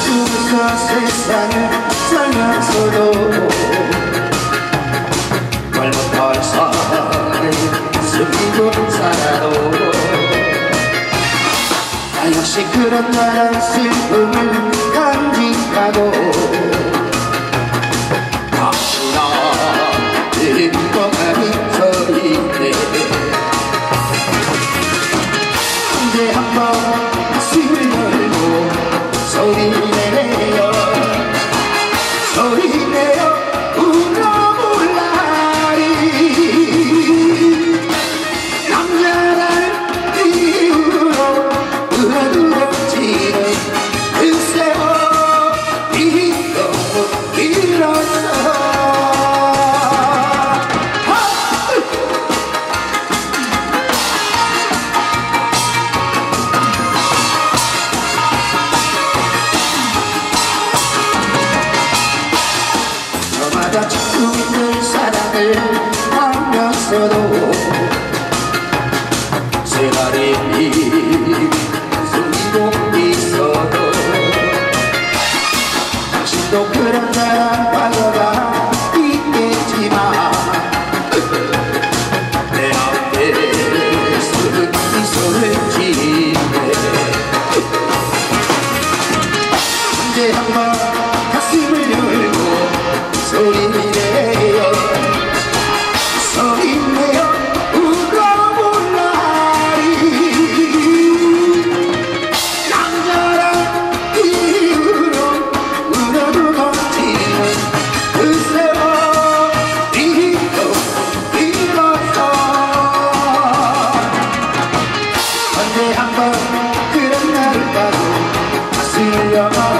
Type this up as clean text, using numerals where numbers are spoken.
웃으면서 세상을 살면서도 말못할 사랑을 숨기고 살아도 나 역시 그런 나란 슬픔을 간직하고 혹시나 행복함이 서있네 언제 한번 가슴을 열고 소리내요 소리내요 울어볼라리 남자라는 이유로 울어두었지는 그 세월 너무 길었어 저마다 자꾸 있는 사랑을 하면서도 세월이 숨기고 있어도 당신도 그런 나란 과거가 있겠지만 내 앞에서는 미소를 지네 언제 한번 가슴을 열고 소리내요 소리내요 울어볼라리 남자란 이유로 울어두었지는 그 세월이 너무 길었어 언제 한번 그런 나를 봐도 가슴을 열어